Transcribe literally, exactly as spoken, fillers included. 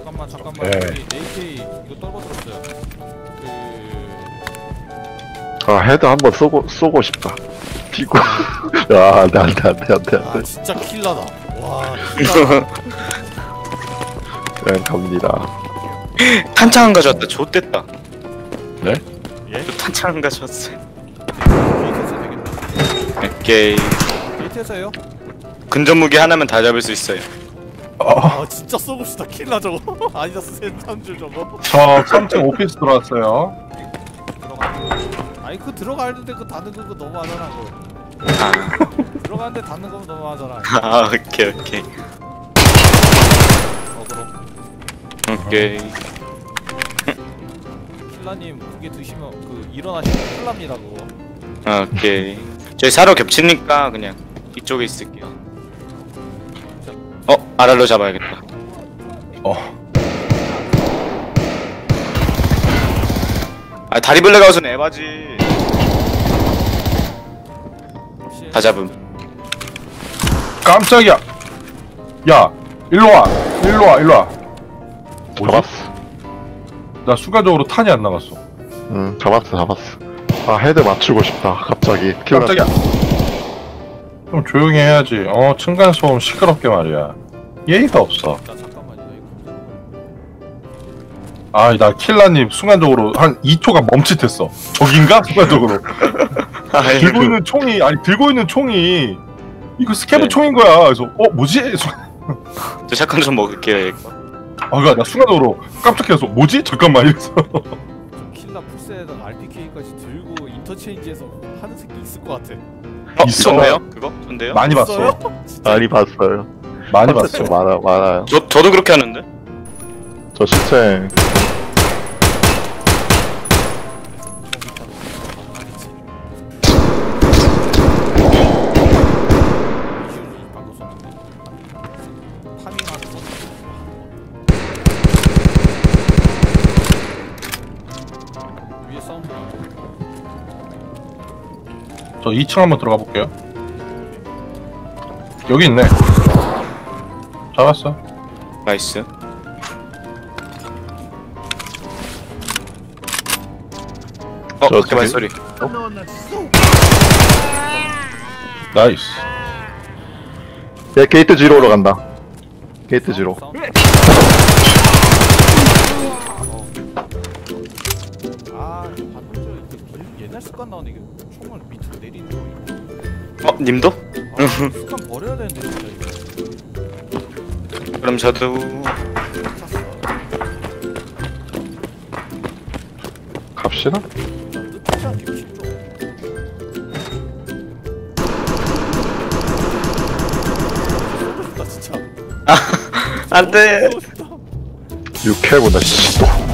잠깐만 잠깐만 네. 여기 에이케이 이거 떨궈들었어요. 그... 아 헤드 한번 쏘고 쏘고 싶다. 피고. 야 안돼 안돼 안돼 안돼 아 안돼. 진짜 킬러다. 와 킬러다. 그냥 갑니다. 탄창 안 가져왔다. 좆됐다. 네? 예? 또 탄창 안 가져왔어요. 게이트에서 되겠다. 오케이. 게이트에서요? 근접 무기 하나면 다 잡을 수 있어요. 아 진짜 쏘봅시다. 킬러 저거. 아니다스 센탄줄 저거. 저 삼 층 오피스 들어왔어요. 들어가. 아니 그 들어가는데 그 닫는 거 너무하잖아 그거. 아, 들어가는데 닫는 거 너무하잖아. 아 오케이 오케이. 어 그럼 오케이. 킬라님 그게 드시면 그 일어나시면 큰일 납니다 그거. 아, 오케이. 저희 사로 겹치니까 그냥 이쪽에 있을게요. 어? 아랄로 잡아야겠다. 어. 아 다리블레 가우스는 에바지. 다 잡음. 깜짝이야. 야, 일로 와. 일로 와. 일로 와. 뭐지? 잡았어. 나 순간적으로 탄이 안 나갔어. 응 잡았어 잡았어. 아 헤드 맞추고 싶다. 갑자기. 깜짝이야. 좀 조용히 해야지. 어, 층간 소음 시끄럽게 말이야. 예의가 없어. 자 잠깐만요 이거. 아, 나 킬라님 순간적으로 한 이 초가 멈칫했어. 저긴가? 순간적으로. 들고 있는 총이 아니 들고 있는 총이 이거 스캐브 네. 총인 거야. 그래서 어 뭐지? 저 샷건 좀 먹을게요. 이거. 아, 그니까 나 순간적으로 깜짝해서 뭐지? 잠깐만 이래서. 킬라 풀셋에다가 알피케이까지 들고 인터체인지해서 하는 새끼 있을 것 같아. 어? 있어. 좋네요? 그거? 좋은데요? 많이 봤어. 있어요? 진짜? 많이 봤어요. 많이 봤어. 많아 많아요. 저, 저도 그렇게 하는데? 저 시체 위에 사운드 나요. 저 이 층 한번 들어가 볼게요. 여기 있네. 잡았어. 나이스. 어, 저 밖에 발소리. 나이스. 얘 게이트 지로로 간다. 게이트 지로. 사운드. 아, 방금 저 옛날 습관 나오네 이게 총을 밑으로 내리는 거. 어, 님도? 아, 습관 버려야 되는데 진짜 이거. 그럼 저도. 갑시다. 뜻하지 않게 쉽죠. 나 진짜. 안 돼. 쏘고 싶다. 육회보다 씨.